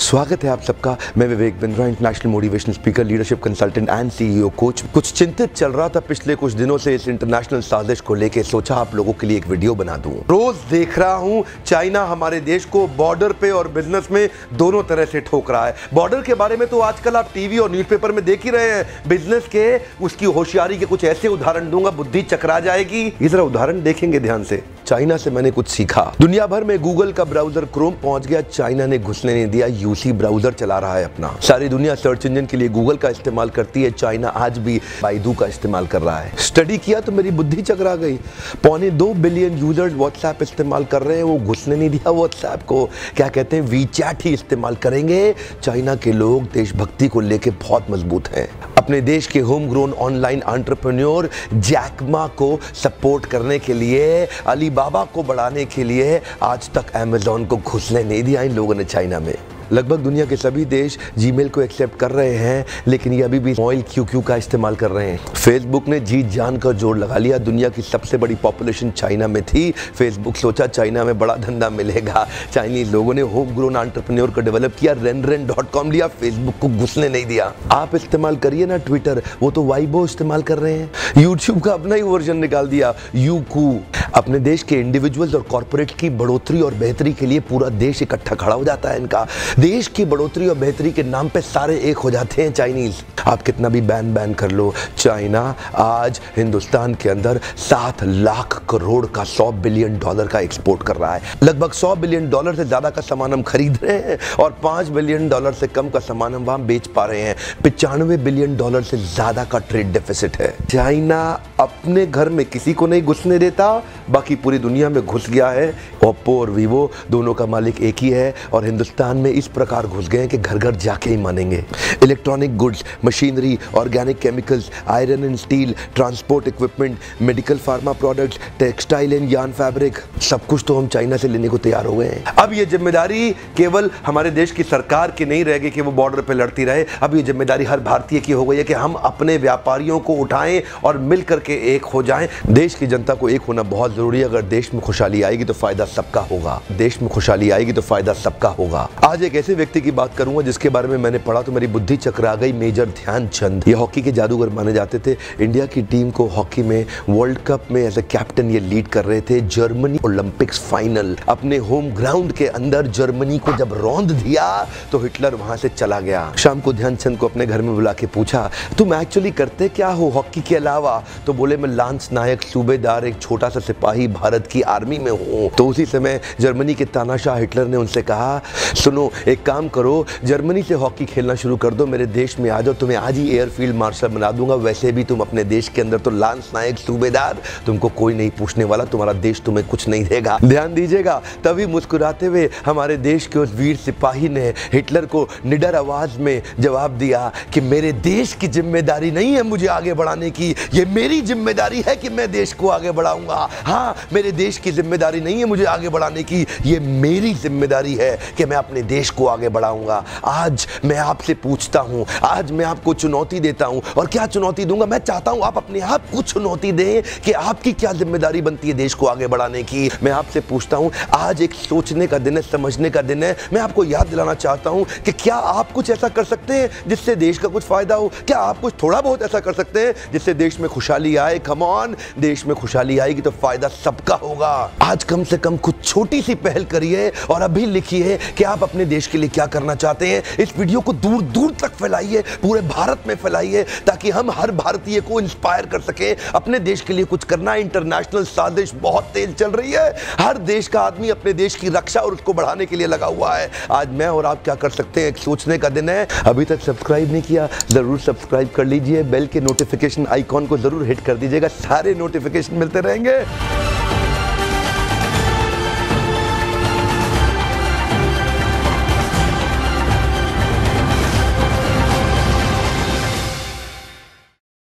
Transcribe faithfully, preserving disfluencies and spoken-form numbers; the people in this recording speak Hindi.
स्वागत है आप सबका। मैं Vivek Bindra, international motivational speaker, leadership consultant and CEO coach. कुछ चिंतित चल रहा था पिछले कुछ दिनों से इस इंटरनेशनल साजिश को लेके, सोचा आप लोगों के लिए एक वीडियो बना दूं। रोज देख रहा हूं चाइना हमारे देश को बॉर्डर पे और बिजनेस में दोनों तरह से ठोक रहा है। बॉर्डर के बारे में तो आजकल आप टीवी और न्यूज़पेपर में देख ही रहे हैं। बिजनेस के उसकी होशियारी के कुछ ऐसे उदाहरण दूंगा, बुद्धि चकरा जाएगी। ये जरा उदाहरण देखेंगे ध्यान से। चाइना से मैंने कुछ सीखा। दुनिया भर में गूगल का ब्राउजर क्रोम पहुंच गया, चाइना ने घुसने नहीं दिया। यूसी ब्राउजर चला रहा है अपना। सारी दुनिया सर्च इंजन के लिए गूगल का इस्तेमाल करती है, चाइना आज भी बाइडू का इस्तेमाल कर रहा है। स्टडी किया तो मेरी बुद्धि चकरा गई। पौने दो बिलियन यूजर्स व्हाट्सएप इस्तेमाल कर रहे हैं, वो घुसने नहीं दिया व्हाट्सएप को। क्या कहते हैं, वीचैट ही इस्तेमाल करेंगे। चाइना के लोग देशभक्ति को लेकर बहुत मजबूत हैं। अपने देश के home grown online entrepreneur Jack Ma को सपोर्ट करने के लिए, अलीबाबा को बढ़ाने के लिए आज तक अमेज़न को घुसने नहीं दिया इन लोगों ने चाइना में। लगभग दुनिया के सभी देश जीमेल को एक्सेप्ट कर रहे हैं, लेकिन ये अभी भी मॉइल क्यू क्यू का इस्तेमाल कर रहे हैं। फेसबुक ने जीत जान कर जोर लगा लिया। दुनिया की सबसे बड़ी पॉपुलेशन चाइना में थी। फेसबुक सोचा चाइना में बड़ा धंधा मिलेगा। चाइनीज लोगों ने होम ग्रोन एंटरप्रेन्योर को डेवलप किया, रेन रेन डॉट कॉम लिया, फेसबुक को घुसने नहीं दिया। आप इस्तेमाल करिए ना ट्विटर, वो तो वाइबो इस्तेमाल कर रहे हैं। यूट्यूब का अपना ही वर्जन निकाल दिया, यूकू। अपने देश के इंडिविजुअल्स और कॉर्पोरेट की बढ़ोतरी और बेहतरी के लिए पूरा देश इकट्ठा खड़ा हो जाता है इनका। देश की बढ़ोतरी और बेहतरी के नाम पे सारे एक हो जाते हैं चाइनीज। आप कितना भी बैन बैन कर लो, चाइना आज हिंदुस्तान के अंदर सात लाख करोड़ का सौ बिलियन डॉलर का एक्सपोर्ट कर रहा है। लगभग सौ बिलियन डॉलर से ज्यादा का सामान हम खरीद रहे हैं और पांच बिलियन डॉलर से कम का सामान हम वहां बेच पा रहे हैं। पिचानवे बिलियन डॉलर से ज्यादा का ट्रेड डेफिसिट है। चाइना अपने घर में किसी को नहीं घुसने देता, बाकी पूरी दुनिया में घुस गया है। ओप्पो और वीवो दोनों का मालिक एक ही है और हिंदुस्तान में इस प्रकार घुस गए कि घर घर जाके ही मानेंगे। Electronic goods, machinery, organic chemicals, iron and steel, transport equipment, medical pharma products, textile and yarn fabric, सब कुछ तो हम चाइना से लेने को तैयार हो गए हैं। अब ये जिम्मेदारी केवल हमारे देश की सरकार की नहीं रहेगी कि वो बॉर्डर पे लड़ती रहे। अब ये जिम्मेदारी हर भारतीय की हो गई है कि हम अपने व्यापारियों को उठाएं और मिल करके एक हो जाएं। देश की जनता को एक होना बहुत जरूरी है। अगर देश में खुशहाली आएगी तो फायदा सबका होगा। देश में खुशहाली आएगी तो फायदा सबका होगा। आज एक ऐसे व्यक्ति की बात करूंगा जिसके बारे में मैंने पढ़ा तो मेरी बुद्धि चकरा गई। मेजर ध्यानचंद, ये हॉकी के जादूगर माने जाते थे। इंडिया की टीम को हॉकी में वर्ल्ड कप में एज ए कैप्टन ये लीड कर रहे थे। जर्मनी ओलंपिक्स फाइनल अपने होम ग्राउंड के अंदर जर्मनी को जब रौंद दिया तो हिटलर वहां से चला गया। शाम को ध्यानचंद को अपने घर में बुला के पूछा, तुम एक्चुअली करते क्या हो हॉकी के अलावा? तो बोले, मैं लांस नायक, सूबेदार, एक छोटा सा सिपाही भारत की आर्मी में हूं। तो उसी समय जर्मनी के तानाशाह हिटलर ने उनसे कहा, सुनो एक काम करो, जर्मनी से हॉकी खेलना शुरू कर दो, मेरे देश में आ जाओ, तुम्हें आज ही एयरफील्ड मार्शल बना दूंगा। वैसे भी तुम अपने देश के अंदर तो लांस नायक, सूबेदार, तुमको कोई नहीं पूछने वाला, तुम्हारा देश तुम्हें कुछ नहीं देगा। ध्यान दीजिएगा। तभी मुस्कुराते हुए हमारे देश के उस वीर सिपाही ने हिटलर को निडर आवाज में जवाब दिया कि मेरे देश की जिम्मेदारी नहीं है मुझे आगे बढ़ाने की, ये मेरी जिम्मेदारी है कि मैं देश को आगे बढ़ाऊंगा। हाँ, मेरे देश की जिम्मेदारी नहीं है मुझे आगे बढ़ाने की, ये मेरी जिम्मेदारी है कि मैं अपने देश को आगे बढ़ाऊंगा। आज मैं आपसे पूछता हूं, आज मैं आपको चुनौती देता हूं। और क्या चुनौती दूंगा? मैं चाहता हूं आप अपने आप को चुनौती दें कि आपकी क्या जिम्मेदारी बनती है देश को आगे बढ़ाने की। मैं आपसे पूछता हूं, आज एक सोचने का दिन है, समझने का दिन है। मैं आपको याद दिलाना चाहता हूं कि क्या आप कुछ ऐसा कर सकते हैं जिससे देश का कुछ फायदा हो? क्या आप कुछ थोड़ा बहुत ऐसा कर सकते हैं जिससे देश में खुशहाली आए? कम ऑन, देश में खुशहाली आएगी तो फायदा सबका होगा। आज कम से कम कुछ छोटी सी पहल करिए और अभी लिखिए कि आप अपने देश के लिए क्या करना चाहते हैं। इस वीडियो को दूर दूर तक फैलाइए, पूरे भारत में फैलाइए, ताकि हम हर भारतीय को इंस्पायर कर सके अपने देश के लिए कुछ करना। इंटरनेशनल साजिश बहुत तेज चल रही है। हर देश का आदमी अपने देश की रक्षा और उसको बढ़ाने के लिए लगा हुआ है। आज मैं और आप क्या कर सकते हैं, एक सोचने का दिन है। अभी तक सब्सक्राइब नहीं किया, जरूर सब्सक्राइब कर लीजिए। बेल के नोटिफिकेशन आइकॉन को जरूर हिट कर दीजिएगा, सारे नोटिफिकेशन मिलते रहेंगे।